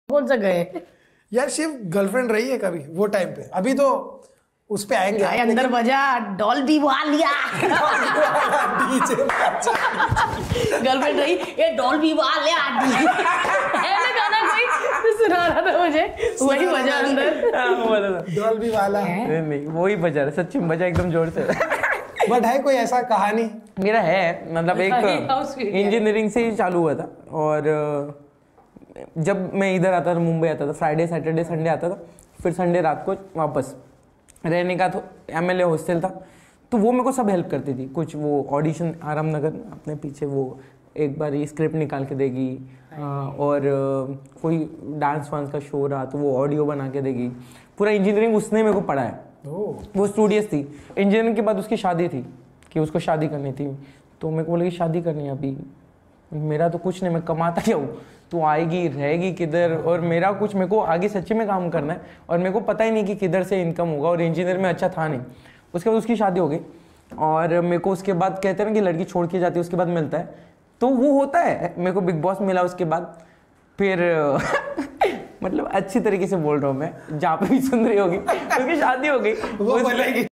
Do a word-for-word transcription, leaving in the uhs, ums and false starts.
कौन सा गए यार शिव गर्लफ्रेंड रही है कभी वो टाइम पे? अभी तो उस पे आएंगे भाई, अंदर बजा डॉल्बी वालिया गर्लफ्रेंड रही ये डॉल्बी वालिया ऐसा गाना कोई तो सुना रहा था मुझे, वही बजा अंदर डॉल्बी वाला। नहीं नहीं वही बजा रहा, सच्ची में बजा एकदम जोर से। बट है कोई ऐसा कहानी? मेरा है, मतलब एक इंजीनियरिंग से ही चालू हुआ था, और जब मैं इधर आता था, मुंबई आता था, फ्राइडे सैटरडे संडे आता था, फिर संडे रात को वापस रहने का। तो एमएलए हॉस्टल था, तो वो मेरे को सब हेल्प करती थी। कुछ वो ऑडिशन आराम नगर अपने पीछे, वो एक बार ये स्क्रिप्ट निकाल के देगी, और कोई डांस वांस का शो रहा तो वो ऑडियो बना के देगी। पूरा इंजीनियरिंग उसने मेरे को पढ़ाया। वो स्टूडियस थी। इंजीनियरिंग के बाद उसकी शादी थी, कि उसको शादी करनी थी, तो मेरे को बोले कि शादी करनी है अभी, मेरा तो कुछ नहीं, मैं कमाता क्या हूँ, तू आएगी रहेगी किधर, और मेरा कुछ, मेरे को आगे सच्ची में काम करना है, और मेरे को पता ही नहीं कि किधर से इनकम होगा, और इंजीनियर में अच्छा था नहीं। उसके बाद उसकी शादी हो गई, और मेरे को उसके बाद कहते हैं ना कि लड़की छोड़ के जाती है उसके बाद मिलता है, तो वो होता है। मेरे को बिग बॉस मिला उसके बाद, फिर मतलब अच्छी तरीके से बोल रहा हूँ मैं, जहाँ पे भी सुन रही होगी, क्योंकि शादी हो गई, वो बोलेगी